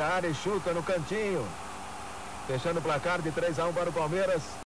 a área e chuta no cantinho. Fechando o placar de 3-1 para o Palmeiras.